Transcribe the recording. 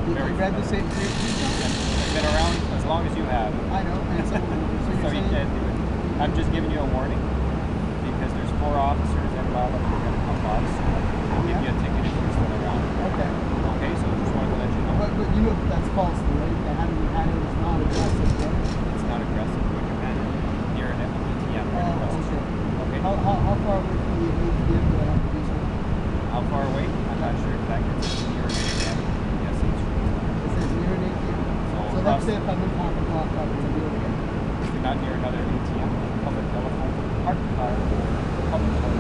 Did you read the safety zone? I've been around as long as you have. I know. And so So you can't do it. I'm just giving you a warning because there's 4 officers and wildlife are going to come by, so I'll give you a ticket if you're still around. Okay. Okay, so just wanted to let you know. But you know that's false, right? That having you had it was not aggressive, right? It's not aggressive when you had it near an ATM or an aggressive. Okay. How far away from the ATM do I have to be? How far away? I'm not sure exactly. It's near an ATM. Yes, it's It says near an ATM. So let's say if I'm in Papa Block, I'm going to do it again. If you're not near another ATM, public telephone, public telephone